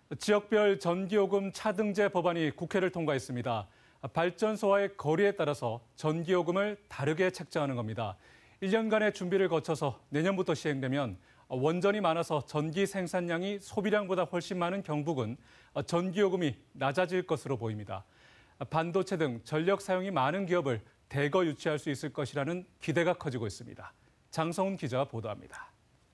지역별 전기요금 차등제 법안이 국회를 통과했습니다. 발전소와의 거리에 따라서 전기요금을 다르게 책정하는 겁니다. 1년간의 준비를 거쳐서 내년부터 시행되면 원전이 많아서 전기 생산량이 소비량보다 훨씬 많은 경북은 전기요금이 낮아질 것으로 보입니다. 반도체 등 전력 사용이 많은 기업을 대거 유치할 수 있을 것이라는 기대가 커지고 있습니다. 장성훈 기자가 보도합니다.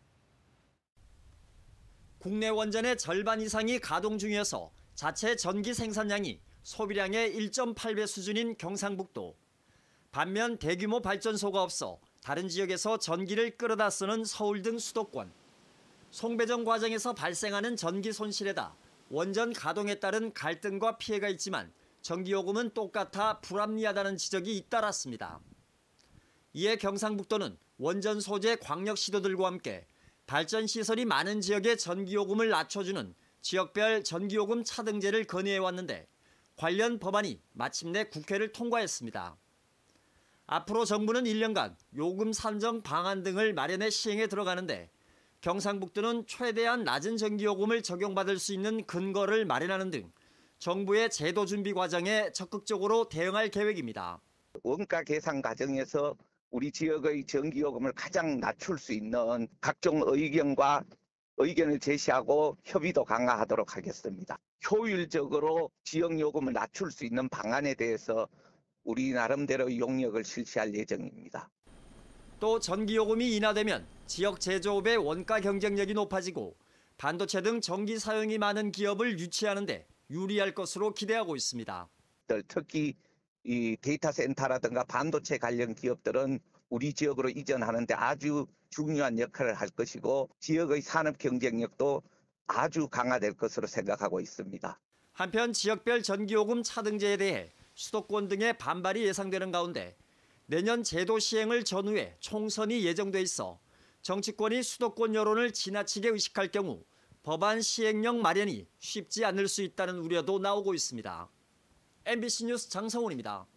국내 원전의 절반 이상이 가동 중이어서 자체 전기 생산량이 소비량의 1.8배 수준인 경상북도. 반면 대규모 발전소가 없어 다른 지역에서 전기를 끌어다 쓰는 서울 등 수도권. 송배정 과정에서 발생하는 전기 손실에다 원전 가동에 따른 갈등과 피해가 있지만 전기요금은 똑같아 불합리하다는 지적이 잇따랐습니다. 이에 경상북도는 원전 소재 광역시도들과 함께 발전시설이 많은 지역의 전기요금을 낮춰주는 지역별 전기요금 차등제를 건의해왔는데 관련 법안이 마침내 국회를 통과했습니다. 앞으로 정부는 1년간 요금 산정 방안 등을 마련해 시행에 들어가는데 경상북도는 최대한 낮은 전기요금을 적용받을 수 있는 근거를 마련하는 등 정부의 제도 준비 과정에 적극적으로 대응할 계획입니다. 원가 계산 과정에서 우리 지역의 전기요금을 가장 낮출 수 있는 각종 의견을 제시하고 협의도 강화하도록 하겠습니다. 효율적으로 지역요금을 낮출 수 있는 방안에 대해서 우리 나름대로 용역을 실시할 예정입니다. 또 전기요금이 인하되면 지역 제조업의 원가 경쟁력이 높아지고 반도체 등 전기 사용이 많은 기업을 유치하는 데 유리할 것으로 기대하고 있습니다. 특히 이 데이터 센터라든가 반도체 관련 기업들은 우리 지역으로 이전하는 데 아주 중요한 역할을 할 것이고 지역의 산업 경쟁력도 아주 강화될 것으로 생각하고 있습니다. 한편 지역별 전기요금 차등제에 대해 수도권 등의 반발이 예상되는 가운데 내년 제도 시행을 전후해 총선이 예정돼 있어 정치권이 수도권 여론을 지나치게 의식할 경우 법안 시행령 마련이 쉽지 않을 수 있다는 우려도 나오고 있습니다. MBC 뉴스 장성훈입니다.